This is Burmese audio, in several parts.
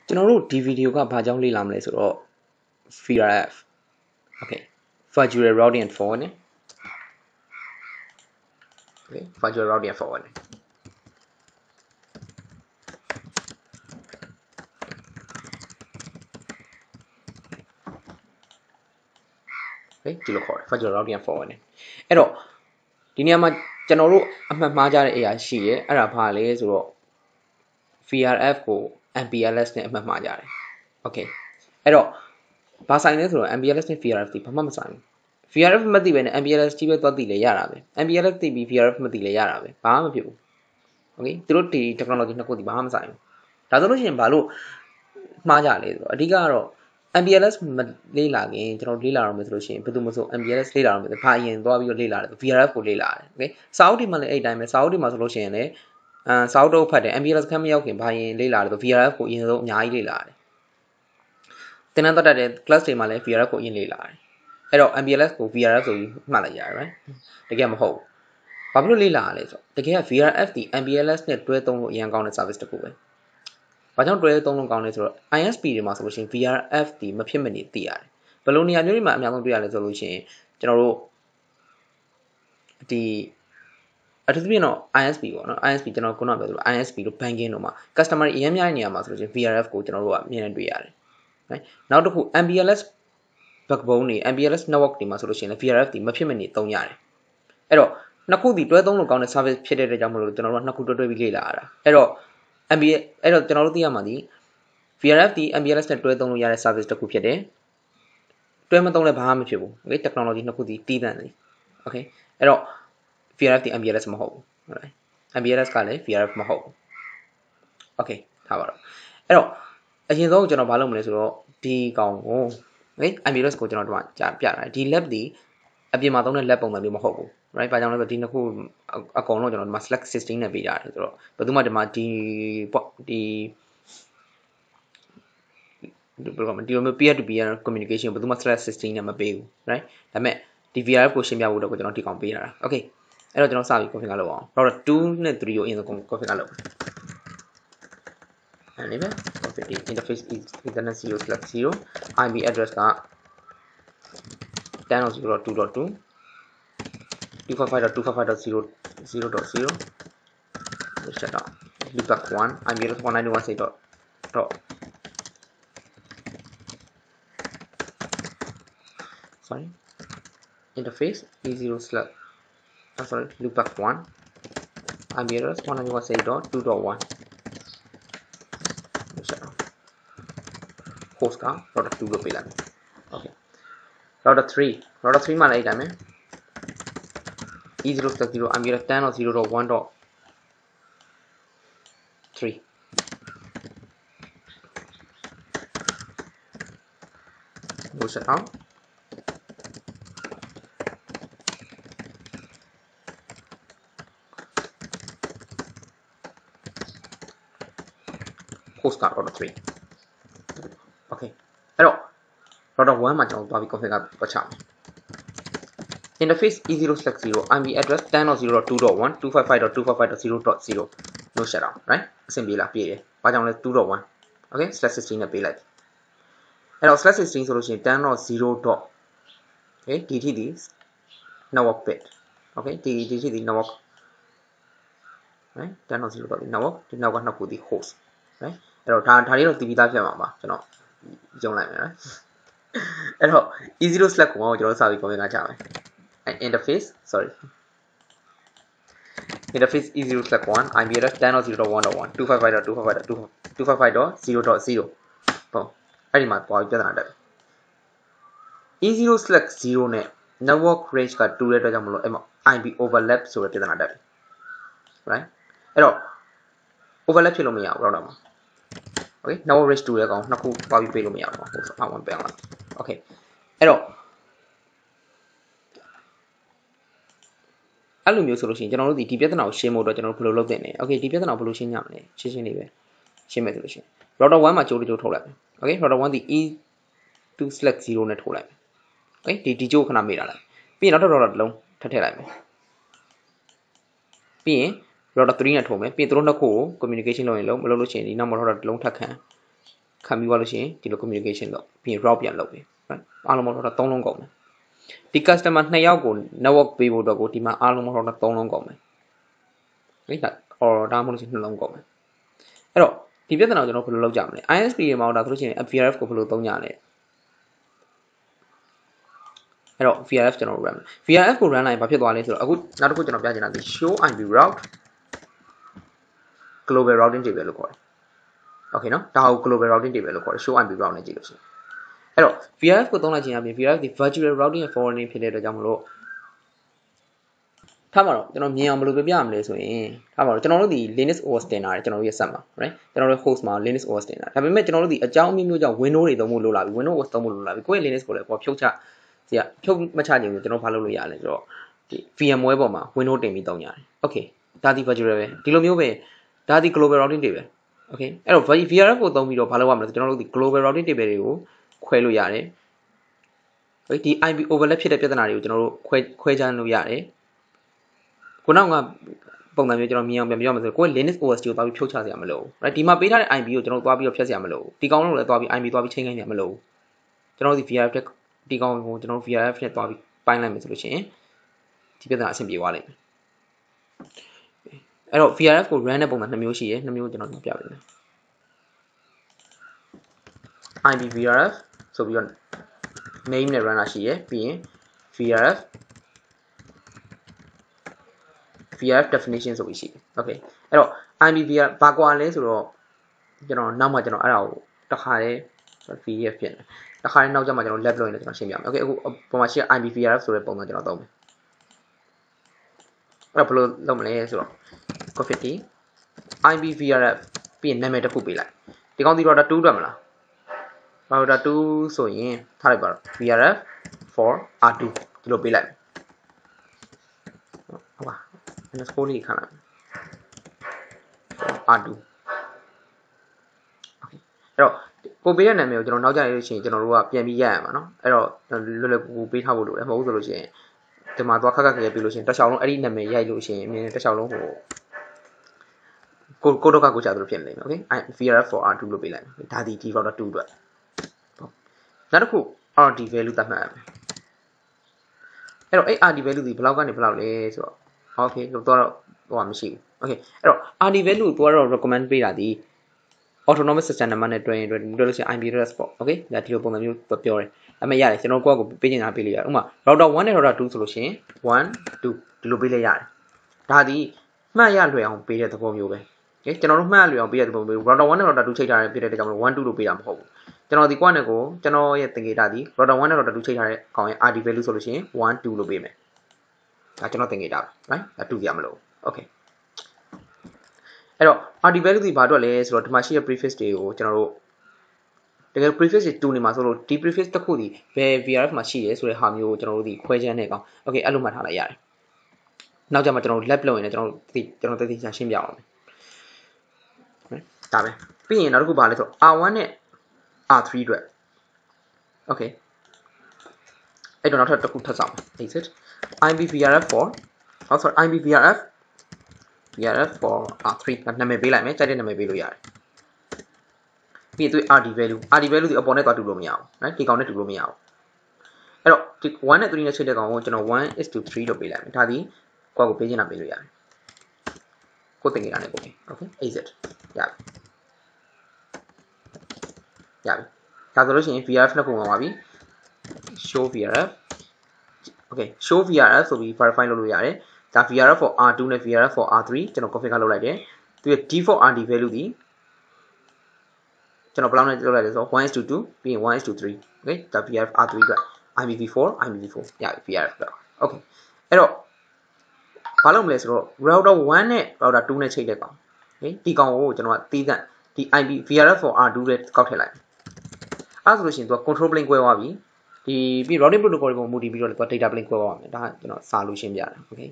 ကျွန်တော်တို့ဒီဗီဒီယိုကဘာကြောင့်လေ့လာမလဲဆိုတော့ VRF okay virtual routing forwarding okay virtual routing forwarding okay ဒီလိုခေါ်တယ် virtual routing forwarding အဲ့တော့ဒီနေရာမှာကျွန်တော်တို့အမှတ်မှားကြတဲ့အရာရှိရဲအဲ့ဒါဘာလဲဆိုတော့ VRF ကို MPLS နဲ့အမှတ်မှားကြတယ် okay အဲ့တော့ဘာဆိုင်လဲဆိုတော့ MPLS နဲ့ VRF ဒီဘာမှမဆိုင်ဘူး VRF မသိပဲနဲ့ MPLS ကြီးပဲသွားသိလဲရတာပဲ MPLS သိပြီး VRF မသိလဲရတာပဲဘာမှမဖြစ်ဘူး okay သူတို့ဒီ technology နှစ်ခုဒီဘာမှမဆိုင်ဘူးဒါဆိုလို့ရှိရင်ဘာလို့မှားကြလဲဆိုတော့အဓိကကတော့ MPLS မလေ့လာခင်ကျွန်တော်လေ့လာရမယ်ဆိုလို့ရှိရင်ဘယ်သူမှမဆို MPLS လေ့လာရမယ်ဘာအရင်သွားပြီးတော့လေ့လာတယ် VRF ကိုလေ့လာတယ် okay စာအုပ်တွေမှာလည်းအဲ့တိုင်းပဲစာအုပ်တွေမှာဆိုလို့ရှိရင်လည်းစာအုပ်တော့ဖတ်တယ် MPLS ခန်းမရောက်ခင်ဘာရင်လေ့လာတယ်ဆို VRF ကိုအရင်ဆုံးအများကြီးလေ့လာတယ်သင်တန်းတက်တဲ့ class တွေမှာလည်း VRF ကိုအရင်လေ့လာတယ်အဲ့တော့ MPLS ကို VRF ဆိုပြီးမှတ်လိုက်ရတယ် right တကယ်မဟုတ်ဘူးဘာဖြစ်လို့လေ့လာရလဲဆိုတော့တကယ်က VRF ဒီ MPLS နဲ့တွဲသုံးလို့အရင်ကောင်းတဲ့ service တစ်ခုပဲဘာကြောင့်တွဲသုံးလို့ကောင်းလဲဆိုတော့ ISP တွေမှာဆိုလို့ရှိရင် VRF ဒီမဖြစ်မနေသိရတယ်ဘယ်လိုနေရာမျိုးတွေမှာအများဆုံးတွေ့ရလဲဆိုလို့ရှိရင်ကျွန်တော်တို့ဒီအထူးသဖြင့်တော့ ISP ပေါ့နော် ISP ကျွန်တော်ခုနကပြောသလို ISP တို့ banking တို့မှာ customer အများကြီးနေရာမှာဆိုလို့ရှိရင် VRF ကိုကျွန်တော်တို့ကအမြင်နဲ့တွေ့ရတယ် right နောက်တစ်ခု MPLS backbone တွေ MPLS network တွေမှာဆိုလို့ရှိရင်လည်း VRF ဒီမဖြစ်မနေသုံးရတယ်အဲ့တော့နှစ်ခုဒီတွဲသုံးလို့ကောင်းတဲ့ service ဖြစ်တဲ့အတွက်ကြောင့်မလို့ကျွန်တော်တို့နှစ်ခုတွဲပြီးလေ့လာရတာအဲ့တော့ အဲ့တော့ကျွန်တော်တို့သိရမှာဒီ VRF ဒီ MPLS နဲ့တွဲသုံးလို့ရတဲ့ service တစ်ခုဖြစ်တယ်တွဲမသုံးလည်းဘာမှမဖြစ်ဘူး okay technology နှစ်ခုဒီတည်တံ့တယ် okay အဲ့တော့ VRF ဒီ MPLS မဟုတ်ဘူး right MPLS ကလည်း VRF မဟုတ်ဘူး okay ထားပါတော့အဲ့တော့အရင်ဆုံးကျွန်တော်ဘာလုပ်မလဲဆိုတော့ဒီကောင်ကို okay MPLS ကိုကျွန်တော်တို့ကပြတာဒီ lab ဒီအပြင်မှာသုံးတဲ့ lab ပုံစံမျိုးမဟုတ်ဘူး right ဘာကြောင့်လဲဆိုတော့ဒီနှစ်ခုအကုန်လုံးကျွန်တော်ဒီမှာ select 16နဲ့ပေးကြတယ်ဆိုတော့ဘယ်သူမှဒီမှာဒီပေါ့ဒီဘယ်လိုမျိုး peer to peer communication ဘယ်သူမှ select 16နဲ့မပေးဘူး right ဒါပေမဲ့ဒီ VRF ကိုရှင်းပြဖို့တော့ကျွန်တော်ဒီကောင်ပေးတာ okay အဲ့တော့ကျွန်တော်စပြီး configure လုပ်အောင် router 2နဲ့3ကိုအရင်ဆုံး configure လုပ်အဲ့ဒီပဲ config interface is ethernet 0/0 IP address က 10.0.2.2 255.255.0.0.0 shut down loopback 1 IP address 192.168. Sorry interface E0 slash sorry loopback 1 IP address 192.168.2.1 shut down host ka router 2 လို့ပေးလိုက် okay router 3မှာလည်းအဲ့တိုင်းပဲ E0 slash 0 IP address 10.0.1.3 shut down host က router 3 okay အဲ့တော့ router 1မှာကျွန်တော်သွားပြီး configure ပတ်ချမယ် interface E0/0 IP address 10.0.2.1 255.255.0.0 no shutdown right အဆင်ပြေလားပြေတယ်ဘာကြောင့်လဲ 2.1 okay /16 နဲ့ပေးလိုက်အဲ့တော့ /16 ဆိုလို့ရှိရင် 10.0. okay ဒီထိဒီ network bit okay ဒီထိဒီ network right 10.0. network ဒီ network နှစ်ခုဒီ host right အဲ့တော့ဒါတွေတော့တည်ပြီးသားဖြစ်မှာပါကျွန်တော်ယုံလိုက်မယ် right အဲ့တော့ E0/1 ကိုကျွန်တော်စပြီး configure ချမယ်interface sorry interface E0/1 IP address 10.0.1.1 255.255.255.0.0 ပေါ့အဲ့ဒီမှာပေါ်ပြဿနာတက်ပြီ E0/0 နဲ့ network range ကတူတဲ့အတွက်ကြောင့်မလို့အဲ့မှာ IP overlap ဆိုတဲ့ပြဿနာတက်ပြီ right အဲ့တော့ overlap ဖြစ်လို့မရဘူးတော့မှာ okay network range တူတဲ့ကောင်နှစ်ခုပါပြီးပေးလို့မရဘူးဟုတ်ဆိုအောင်ပြန်လာ okay အဲ့တော့အဲ့လိုမျိုးဆိုလို့ရှိရင်ကျွန်တော်တို့ဒီပြဿနာကိုရှင်းဖို့အတွက်ကျွန်တော်တို့ဘယ်လိုလုပ်သင့်လဲ okay ဒီပြဿနာကိုဘယ်လိုရှင်းကြမလဲရှင်းလေးပဲရှင်းမယ်ဆိုလို့ရှိရင် router 1မှာကြိုးတစ်ကြိုးထုတ်လိုက်မယ် okay router 1ဒီ E2/0 နဲ့ထုတ်လိုက်မယ် okay ဒီကြိုးခဏမေ့တာလိုက်ပြီးရင်နောက်ထပ် router တစ်လုံးထပ်ထည့်လိုက်မယ်ပြီးရင် router 3နဲ့ထုတ်မယ်ပြီးရင်သူတို့နှစ်ခုကို communication လုပ်ရင်လုံးမလုပ်လို့ရှိရင်ဒီနောက်မှာ router တစ်လုံးထပ်ခံပြီးသွားလို့ရှိရင်ဒီလို communication တော့ပြီးရင် route ပြန်လုပ်ပြီ right အားလုံးပေါင်းတော့3လုံးကုန်မယ်ဒီ customer 2ယောက်ကို network ပေးဖို့တော့ကိုဒီမှာအားလုံးပေါင်းတော့3လုံးကုန်မယ်ဟိဒါ or ဒါမှမဟုတ်လို့ရှိရင်2လုံးကုန်မယ်အဲ့တော့ဒီပြဿနာကိုကျွန်တော်ဘယ်လိုလုပ်ကြမလဲ ISP မှာတော့ဒါဆိုလို့ရှိရင် VRF ကိုဘယ်လိုသုံးကြလဲအဲ့တော့ VRF ကျွန်တော် run VRF ကို run လိုက်ရင်ဘာဖြစ်သွားလဲဆိုတော့အခုနောက်တစ်ခုကျွန်တော်ပြချင်တာဒီ show IP route global routing table လို့ခေါ်တယ် okay နော်ဒါကို global routing table လို့ခေါ်တယ် show IP route နဲ့ကြည့်လို့ရှိရင်အဲ့တော့ VRF ကိုသုံးလိုက်ခြင်းအပြင် VRF ဒီ virtual routing and forwarding ဖြစ်တဲ့အတွက်ကြောင့်မလို့ထားပါတော့ကျွန်တော်မြင်အောင်ဘယ်လိုပြရမလဲဆိုရင်ထားပါတော့ကျွန်တော်တို့ဒီ Linux OS တင်တာကျွန်တော်တို့ရဲ့ set မှာ right ကျွန်တော်တို့ host မှာ Linux OS တင်တာဒါပေမဲ့ကျွန်တော်တို့ဒီအကြောင်းအမျိုးမျိုးကြောင့် Windows တွေသုံးဖို့လိုလာပြီ Windows OS သုံးဖို့လိုလာပြီကိုယ့်ရဲ့ Linux ကိုလည်းကိုယ်ဖြုတ်ချဒီကဖြုတ်မချခြင်းကိုကျွန်တော်ဘာလုပ်လို့ရလဲဆိုတော့ဒီ VMware ပေါ်မှာ Windows တင်ပြီးသုံးကြတယ် okay ဒါဒီ virtual ပဲဒီလိုမျိုးပဲဒါဒီ global routing table okay အဲ့တော့ VRF ကိုသုံးပြီးတော့ဘာလုပ်ရမလဲကျွန်တော်တို့ဒီ global routing table တွေကိုခွဲလို့ရတယ်ဒီ IP overlap ဖြစ်တဲ့ပြဿနာတွေကိုကျွန်တော်တို့ခွဲခြမ်းလို့ရတယ်ခုနကပုံစံမျိုးကျွန်တော်မြင်အောင်ပြန်ပြောရမယ်ဆိုကိုယ် Linux OS ကိုသွားပြီးဖြုတ်ချစရာမလိုဘူး right ဒီမှာပေးထားတဲ့ IP ကိုကျွန်တော်သွားပြီးတော့ဖြတ်စရာမလိုဘူးဒီကောင်လုံးလည်းသွားပြီး IP သွားပြီးချိန်ခိုင်းစရာမလိုဘူးကျွန်တော်ဒီ VRF ဒီကောင်ကိုကျွန်တော် VRF နဲ့သွားပြီးပိုင်းလိုက်မယ်ဆိုလို့ရှိရင်ဒီပြဿနာအဆင်ပြေသွားလိမ့်မယ်အဲ့တော့ VRF ကို run တဲ့ပုံစံ2မျိုးရှိရယ်2မျိုးကျွန်တော်ပြပေးမယ် IP VRF ဆိုပြီးတော့ name နဲ့ runner ရှိရယ်ပြီးရင် VRF definition ဆိုပြီးရှိတယ် okay အဲ့တော့ IP VRF ဘာကွာလဲဆိုတော့ကျွန်တော်နောက်မှကျွန်တော်အဲ့ဒါကိုတစ်ခါလေး VRF ဖြစ်တယ်တစ်ခါလေးနောက်ကျမှကျွန်တော် lab လုပ်ရင်လည်းကျွန်တော်ရှင်းပြမယ် okay အခုပုံမှန်ရှိ IP VRF ဆိုတဲ့ပုံစံကျွန်တော်သုံးမယ်အဲ့တော့ဘယ်လိုလုပ်မလဲဆိုတော့ config IP VRF ပြီးရင်နာမည်တစ်ခုပေးလိုက်ဒီကောင်ဒီ router 2အတွက်မလား router 2ဆိုရင်ထားလိုက်ပါတော့ VRF for R2 ဒီလိုပေးလိုက်ဟုတ်ပါunderscore လေးခါလိုက် R2 okay အဲ့တော့ကိုပေးတဲ့နာမည်ကိုကျွန်တော်နောက်ကျရလို့ရှိရင်ကျွန်တော်တို့ကပြန်ပြီးရရမှာเนาะအဲ့တော့လွယ်လွယ်ကူကူပေးထားဖို့လိုတယ်မဟုတ်ဘူးဆိုလို့ရှိရင်ဒီမှာသွားခက်ခက်ခဲခဲပေးလို့ရှိရင်တစ်ချောင်းလုံးအဲ့ဒီနာမည်ရိုက်လို့ရှိရင်အမြင်တစ်ချောင်းလုံးဟိုကိုတော့ကကိုချာတို့ဖြစ်နေတယ် okay VRF for R2 လို့ပေးလိုက်ဒါဒီ router 2အတွက်နောက်တစ်ခု RD value သတ်မှတ်ရမယ်အဲ့တော့အဲ့ RD value ဒီဘယ်လောက်ကနေဘယ်လောက်လဲဆိုတော့ okay တော့ဟိုမရှိဘူး okay အဲ့တော့ RD value ကိုတော့ recommend ပေးတာဒီ autonomous system number နဲ့တွဲရင်တွဲလို့ရှိရင် IP address ပေါ့ okay ဒါဒီလိုပုံစံမျိုးပြောတယ်အမေရတယ်ကျွန်တော်ကိုယ့်ကိုပေးချင်တာပေးလို့ရတယ်ဥပမာ router 1နဲ့ router 2ဆိုလို့ရှိရင်1 2ဒီလိုပေးလိုက်ရတယ်ဒါဒီမှတ်ရလွယ်အောင်ပေးတဲ့သဘောမျိုးပဲ okay ကျွန်တော်တို့မှတ်ရလွယ်အောင်ပေးတဲ့သဘောမျိုး router 1နဲ့ router 2ချိန်ထားတဲ့ပြတဲ့အတွက်ကြောင့်1 2လို့ပေးတာမဟုတ်ဘူးကျွန်တော်ဒီကွာနဲ့ကိုကျွန်တော်ရဲ့သင်္ကေတဒီ router 1နဲ့ router 2ချိန်ထားတဲ့ကောင်ရဲ့ RD value ဆိုလို့ရှိရင်1 2လို့ပေးမယ်ဒါကျွန်တော်သင်္ကေတ right ဒါ2ပြမလို့ okay အဲ့တော့ RD value ဒီဘာအတွက်လဲဆိုတော့ဒီမှာရှိတဲ့ prefix တွေကိုကျွန်တော်တို့တကယ် prefix တွေတူနေမှာဆိုလို့ဒီ prefix တစ်ခုဒီဘယ် VRF မှာရှိရဲဆိုတဲ့ဟာမျိုးကိုကျွန်တော်တို့ဒီခွဲခြမ်းနေကောင် okay အဲ့လိုမှတ်ထားလိုက်ရတယ်နောက်ကျမှကျွန်တော်တို့ lab လုပ်ရင်လည်းကျွန်တော်တို့သိချာရှင်းပြအောင်မယ်ဒါပဲပြီးရင်နောက်တစ်ခုဘာလဲဆိုတော့ R1 နဲ့ R3 အတွက် okay အဲ့တော့နောက်ထပ်တစ်ခုထပ်ဆောင် exit IP VRF for sorry IP VRF for R3 နာမည်ပေးလိုက်မယ်ကြိုက်တဲ့နာမည်ပေးလို့ရတယ်ပြီးသူ RD value ဒီအပေါ်နဲ့သွားတူလို့မရဘူးနော်ဒီကောင်နဲ့တူလို့မရဘူးအဲ့တော့ဒီ1နဲ့3နဲ့ချိန်တဲ့ကောင်ကိုကျွန်တော် 1:3 လို့ပေးလိုက်မယ်ဒါဒီကိုယ့်ကိုပေးချင်တာပေးလို့ရတယ်ကိုယ်တင်ကြတာနဲ့ကိုယ် okay exit ရပြီဒါဆိုလို့ရှိရင် VRF နှစ်ခုဝင်သွားပြီ show VRF okay show VRF ဆိုပြီး verify လုပ်လို့ရတယ်ဒါ VRF for R2 နဲ့ VRF for R3 ကျွန်တော် configure လုပ်လိုက်တယ်သူရဲ့ default RD value ဒီကျွန်တော်ဘယ်လောက်နဲ့လုပ်လိုက်လဲဆိုတော့ 1:2 ပြီးရင် 1:3 okay ဒါ VRF R3 အတွက် IPv4 ရပြီ VRF အတွက် okay အဲ့တော့ဘာလုပ်မလဲဆိုတော့ router 1နဲ့ router 2နဲ့ချိန်တဲ့ကောင် okay ဒီကောင်ကိုကျွန်တော်ကတီးသန့်ဒီ IP VRF for R2 နဲ့ကောက်ထည့်လိုက်အဲ့ဆိုလို့ရှိရင်သူက control plane ကွဲသွားပြီဒီပြီး routing protocol ကိုမူတည်ပြီးတော့သူက data plane ကွဲသွားမယ်ဒါကကျွန်တော်စာလို့ရှင်းပြတယ် okay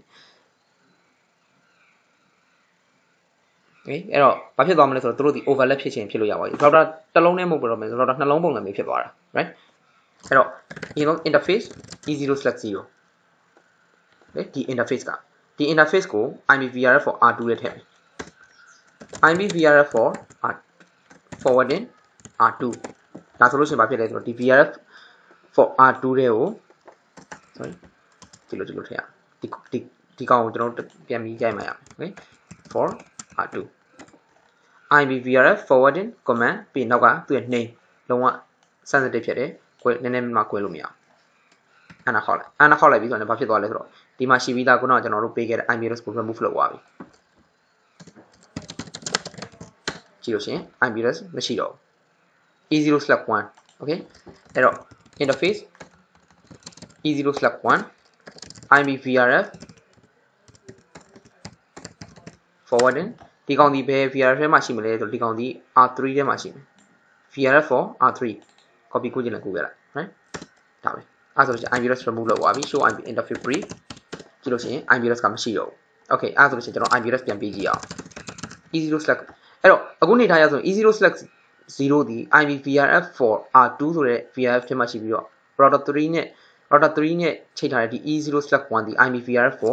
အဲ့တော့ဘာဖြစ်သွားမလဲဆိုတော့တို့ဒီ overlap ဖြစ်ခြင်းဖြစ်လို့ရပါဘူး router တစ်လုံးနဲ့မဟုတ်ဘူးတော့မယ် router နှလုံးပုံစံမျိုးဖြစ်သွားတာ right အဲ့တော့ဒီ interface E0/0 ဒီ interface ကဒီ interface ကို IPVRF for R2 နဲ့ထည့်မယ် IPVRF for forwarding R2 ဒါဆိုလို့ရှိရင်ဘာဖြစ်လဲဆိုတော့ဒီ VRF for R2 တွေကို sorry ဒီလိုထည့်ရအောင်ဒီကောင်ကိုကျွန်တော်တို့ပြန်ပြီးရိုက်မှရအောင် okay for R2 IB VRF forwarding command ပြီးနောက်ကသူ့ရဲ့ name လုံးဝ sensitive ဖြစ်တယ်ကိုနည်းနည်းမှကွဲလို့မရအောင်အဲ့ဒါခေါက်လိုက်ပြီးဆိုတော့ဘာဖြစ်သွားလဲဆိုတော့ဒီမှာရှိပြီးသားခုနကကျွန်တော်တို့ပေးခဲ့တဲ့ IB address ကို remove လုပ်သွားပြီကြည့်လို့ရှိရင် IB address မရှိတော့ဘူး E0/1 okay အဲ့တော့ interface E0/1 IB VRF forwarding ဒီကောင်ဒီဘယ် VRF ထဲမှာရှိမလဲဆိုတော့ဒီကောင်ဒီ R3 ထဲမှာရှိမယ် VRF for R3 copy ကိုကြည့်လိုက်right ဒါပဲအဲ့ဆိုလို့ရှိရင် IB address remove လုပ်သွားပြီ show IB interface brief ကြည့်လို့ရှိရင် IB address ကမရှိတော့ဘူး okay အဲ့ဆိုလို့ရှိရင်ကျွန်တော် IB address ပြန်ပေးကြည့်အောင် E0/ အဲ့တော့အခုနေထားရဆိုရင် E0/0 ဒီ IB VRF for R2 ဆိုတဲ့ VRF ထဲမှာရှိပြီးတော့ router 3နဲ့ချိန်ထားတဲ့ဒီ E0/1 ဒီ IB VRF for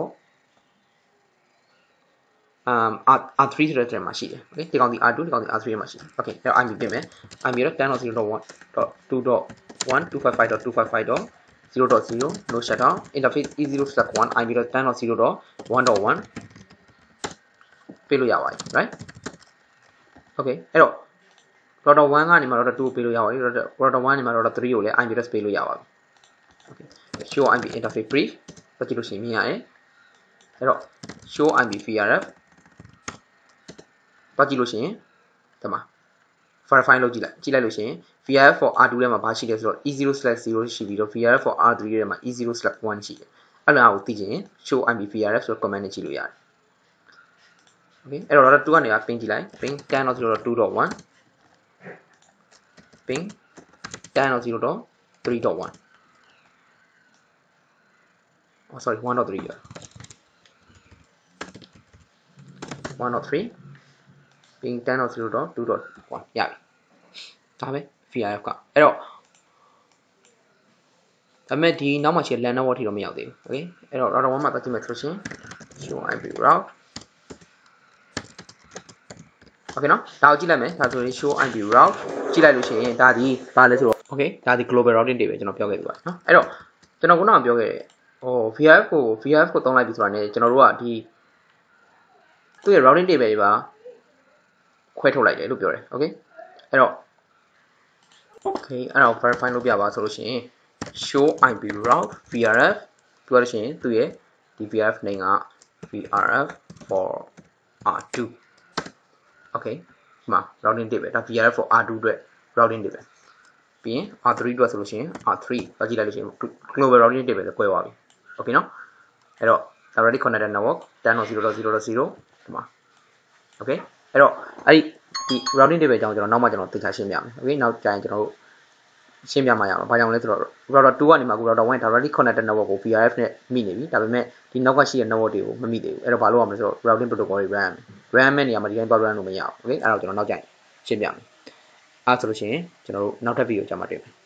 R3 ဆိုတဲ့ မှာရှိတယ် okay ဒီကောင်ဒီ R2 ဒီကောင်ဒီ R3 မှာရှိတယ် okay အဲ့တော့ IB ပြင်မယ် IB တော့ 10.0.2.1.255.255.0.0 no shutdown interface E0/1 IB တော့ 10.0.1.1 ပေးလို့ရပါတယ် right okay အဲ့တော့ router 1ကနေမှ router 2ကိုပေးလို့ရပါတယ် router 1ကနေမှ router 3ကိုလည်း IB address ပေးလို့ရပါပြီ okay show IB interface brief တော့ကြည့်လို့ရှိရင်မြင်ရတယ်အဲ့တော့ show IB VRF တော့ကြည့်လို့ရှိရင်ဒီမှာ verify လုပ်ကြည့်လိုက်လို့ရှိရင် VRF for R2 ထဲမှာဘာရှိလဲဆိုတော့ E0/0 ရှိပြီးတော့ VRF for R3 ထဲမှာ E0/1 ရှိတယ်အဲ့ဒါကိုသိချင်ရင် show IB VRF ဆိုတဲ့ command နဲ့ကြည့်လို့ရတယ် okay အဲ့တော့ router 2ကနေping ကြည့်လိုက် ping 10.0.2.1 ping 10.0.3.1 oh sorry 1.3 1.3 ping 10.0.2.1 ရပြီဒါပဲ VRF ကအဲ့တော့ဒါပေမဲ့ဒီနောက်မှရှိတဲ့ LAN network ထိတော့မရောက်သေးဘူး okay အဲ့တော့ router 1မှာတက်ကြည့်မယ်ဆိုရှင် show IP route okay နော်ဒါကိုကြည့်လိုက်မယ်ဒါဆိုရင် show IP route ကြည့်လိုက်လို့ရှိရင်ဒါဒီဘာလဲဆိုတော့ okay ဒါဒီ global routing တွေပဲကျွန်တော်ပြောခဲ့ပြီပါနော်အဲ့တော့ကျွန်တော်ခုနကပြောခဲ့တယ်VRF ကိုသုံးလိုက်ပြီဆိုတာ ਨੇ ကျွန်တော်တို့ကဒီသူ့ရဲ့ routing table တွေပါခွဲထုတ်လိုက်တယ်လို့ပြောတယ် okay အဲ့တော့ okay အဲ့တော့ verify လုပ်ပြပါဆိုလို့ရှိရင် show IP route VRF ပြောလို့ရှိရင်သူ့ရဲ့ဒီ VRF name က VRF for R2 okay ဒီမှာ routing table ဒါ VRF for R2 အတွက် routing table ပြီးရင် R3 အတွက်ဆိုလို့ရှိရင် R3 ပါကြည့်လိုက်လို့ရှိရင် global routing table လည်းကွဲသွားပြီ okay နော်အဲ့တော့ already connected network 10.0.0.0 ဒီမှာ okay အဲ့တော့အဲ့ဒီ routing table အကြောင်းကျွန်တော်နောက်မှကျွန်တော်သိချာရှင်းပြမယ် okay နောက်ကြရင်ကျွန်တော်တို့ရှင်းပြမှာရအောင်ဘာကြောင့်လဲဆိုတော့ router 2ကနေမှအခု router 1 directly connected network ကို VRF နဲ့မိနေပြီဒါပေမဲ့ဒီနောက်ကရှိတဲ့ network တွေကိုမမိသေးဘူးအဲ့တော့ဘာလုပ်ရမလဲဆိုတော့ routing protocol တွေ run မဲ့နေရာမှာဒီတိုင်းသွား run လို့မရဘူး okay အဲ့တော့ကျွန်တော်နောက်ကြရင်ရှင်းပြမယ်အဲ့ဆိုလို့ရှိရင်ကျွန်တော်တို့နောက်ထပ် video ကြမှာတွေ့မယ်